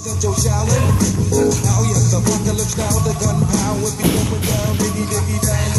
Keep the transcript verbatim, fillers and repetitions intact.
existential challenge. Now yes, the apocalypse now, they're gonna